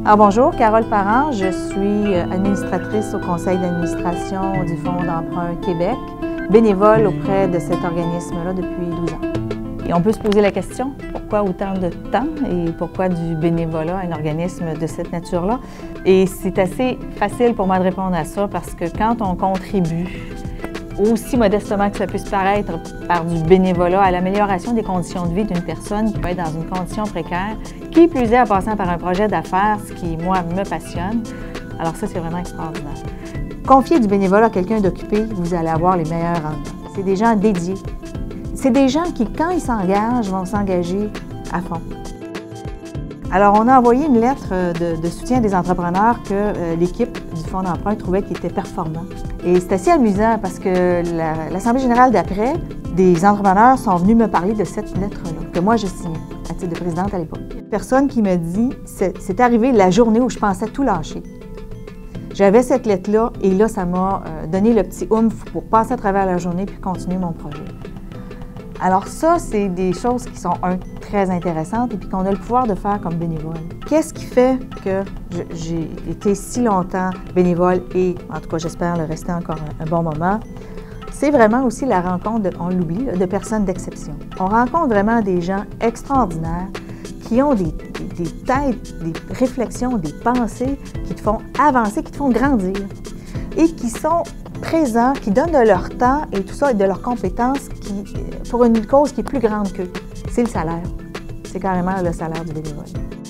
Alors bonjour, Carole Parent, je suis administratrice au conseil d'administration du Fonds d'emprunt Québec, bénévole auprès de cet organisme-là depuis 12 ans. Et on peut se poser la question, pourquoi autant de temps et pourquoi du bénévolat à un organisme de cette nature-là? Et c'est assez facile pour moi de répondre à ça parce que quand on contribue, aussi modestement que ça puisse paraître, par du bénévolat à l'amélioration des conditions de vie d'une personne qui peut être dans une condition précaire, qui plus est en passant par un projet d'affaires, ce qui, moi, me passionne. Alors ça, c'est vraiment extraordinaire. Confier du bénévolat à quelqu'un d'occupé, vous allez avoir les meilleurs rendements. C'est des gens dédiés. C'est des gens qui, quand ils s'engagent, vont s'engager à fond. Alors, on a envoyé une lettre de soutien des entrepreneurs que l'équipe du Fonds d'emprunt trouvait qui était performant. Et c'est assez amusant parce que l'Assemblée générale d'après, des entrepreneurs sont venus me parler de cette lettre-là, que moi je signais à titre de présidente à l'époque. Personne qui me dit, c'est arrivé la journée où je pensais tout lâcher. J'avais cette lettre-là et là, ça m'a donné le petit oomph pour passer à travers la journée puis continuer mon projet. Alors ça, c'est des choses qui sont, très intéressantes et puis qu'on a le pouvoir de faire comme bénévole. Qu'est-ce qui fait que j'ai été si longtemps bénévole et, en tout cas, j'espère le rester encore un bon moment? C'est vraiment aussi la rencontre, on l'oublie, de personnes d'exception. On rencontre vraiment des gens extraordinaires qui ont des têtes, des réflexions, des pensées qui te font avancer, qui te font grandir et qui sont présents, qui donnent de leur temps et tout ça, et de leurs compétences pour une cause qui est plus grande qu'eux. C'est le salaire. C'est carrément le salaire du bénévole.